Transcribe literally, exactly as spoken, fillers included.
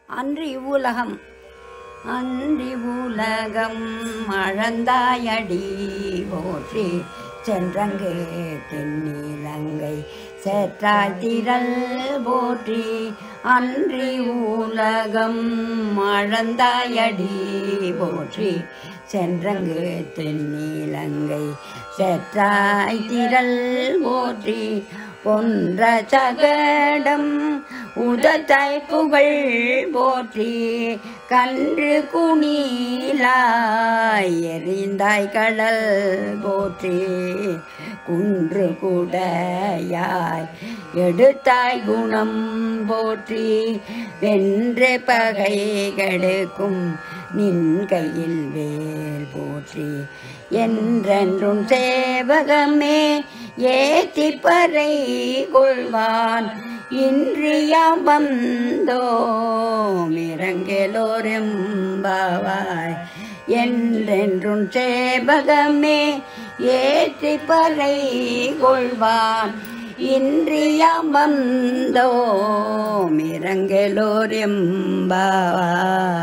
அன்று இவ்வுலகம் அன்றி உலகம் மழந்தாயடி போற்றி சென்றங்கே தென்னிலங்கை சேற்றாய் திரள் போற்றி அன்றி உலகம் மழந்தாயடி போற்றி சென்றங்கே தென்னிலங்கை சேற்றாய் திரள் போற்றி பொன்ற சகடம் உதத்தாய் புகழ் போற்றி கன்று குணிலாய் எறிந்தாய் கடல் போற்றி குன்று குடையாய் எடுத்தாய் குணம் போற்றி வென்ற பகை கெடுக்கும் நின் கையில் வேல் போற்றி என்றென்றும் சேவகமே ஏத்தி பறை கொள்வான் இன்றியாம் வந்தோம் இறங்கலோரெம்பாவாய் என்றென்றும் சேவகமே ஏற்றி பறை கொள்வான் இன்றியாம் வந்தோம் இறங்கலோரெம்பாவாய்.